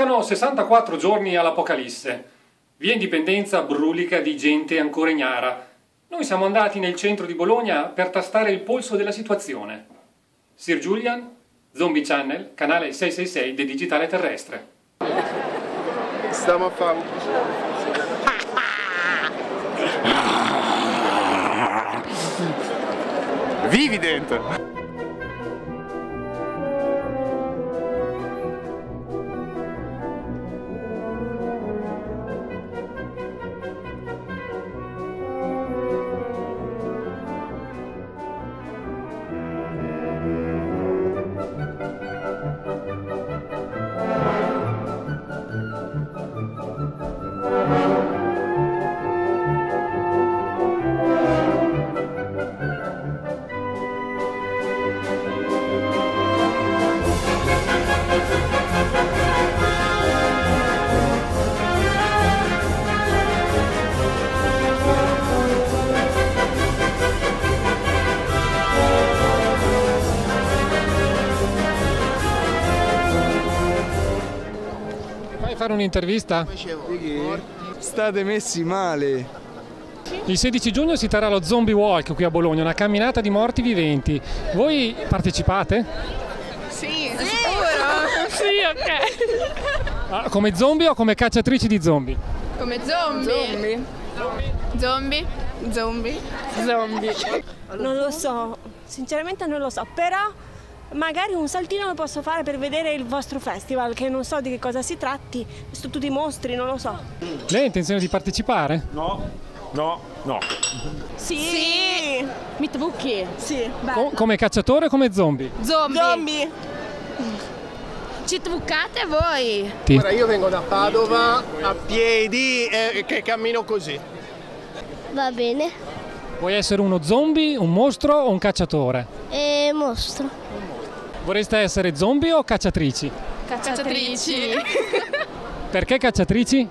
Mancano 64 giorni all'Apocalisse. Via Indipendenza brulica di gente ancora ignara. Noi siamo andati nel centro di Bologna per tastare il polso della situazione. Sir Julian, Zombie Channel, canale 666 del digitale terrestre. Stiamo a fare vivi dentro! Fare un'intervista? State messi male. Il 16 giugno si terrà lo Zombie Walk qui a Bologna, una camminata di morti viventi. Voi partecipate? Sì, sicuro? Sì, ok. Come zombie o come cacciatrici di zombie? Come zombie. Zombie. Zombie. Zombie. Non lo so, sinceramente non lo so, però magari un saltino lo posso fare per vedere il vostro festival, che non so di che cosa si tratti, sono tutti mostri, non lo so. Lei ha intenzione di partecipare? No. Sì! Mitbucchi. Sì, Come cacciatore o come zombie? Zombie! Ci truccate voi? Guarda, io vengo da Padova a piedi che cammino così. Va bene. Vuoi essere uno zombie, un mostro o un cacciatore? Mostro. Vorreste essere zombie o cacciatrici? Cacciatrici. Perché cacciatrici?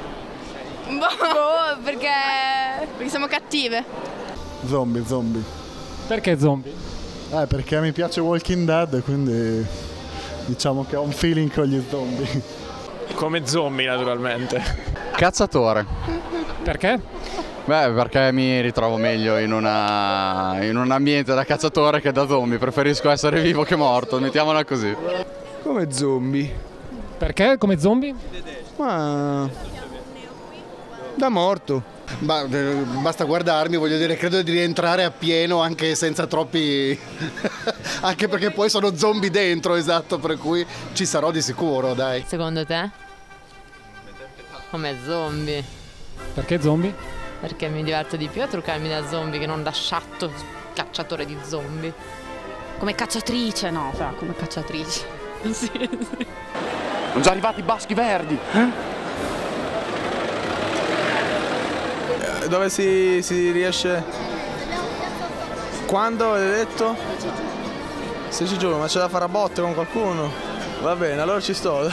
Perché siamo cattive. Zombie. Perché zombie? Perché mi piace Walking Dead, quindi diciamo che ho un feeling con gli zombie. Come zombie naturalmente. Cacciatore. Perché? Perché mi ritrovo meglio in un ambiente da cacciatore che da zombie. Preferisco essere vivo che morto, mettiamola così. Come zombie? Perché come zombie? Ma da morto. Basta guardarmi, voglio dire, credo di rientrare appieno anche senza troppi... anche perché poi sono zombie dentro, esatto, per cui ci sarò di sicuro, dai. Secondo te? Come zombie. Perché zombie? Perché mi diverto di più a truccarmi da zombie che non da sciatto cacciatore di zombie. Come cacciatrice, no, come cacciatrice. Sì. Sono già arrivati i baschi verdi. Dove si riesce? Quando hai detto? 16 giugno, ma c'è da fare a botte con qualcuno? Va bene, allora ci sto.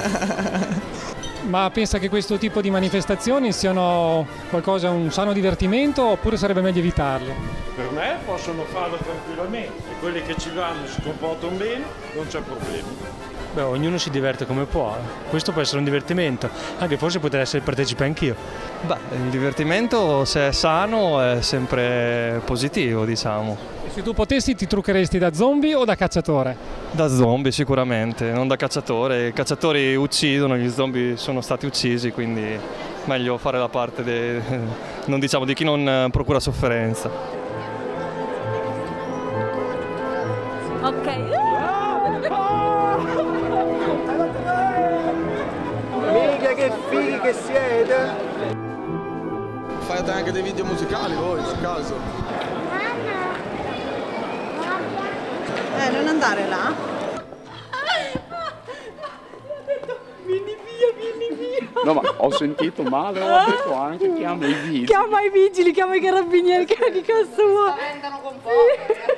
Ma pensa che questo tipo di manifestazioni siano qualcosa, un sano divertimento, oppure sarebbe meglio evitarle? Per me possono farlo tranquillamente. Quelli che ci vanno si comportano bene, non c'è problema. Ognuno si diverte come può. Questo può essere un divertimento, anche forse potrei essere partecipe anch'io. Il divertimento, se è sano, è sempre positivo, diciamo. E se tu potessi, ti truccheresti da zombie o da cacciatore? Da zombie sicuramente, non da cacciatore. I cacciatori uccidono, gli zombie sono stati uccisi, quindi meglio fare la parte non diciamo di chi non procura sofferenza. Ok. Mica che fighi che siete! Fate anche dei video musicali voi, per caso? Non andare là. Vieni via. No, ma ho sentito male, ho detto anche chiama i vigili. Chiama i vigili, chiama i carabinieri, che cazzo vuoi? Spaventano con fuoco.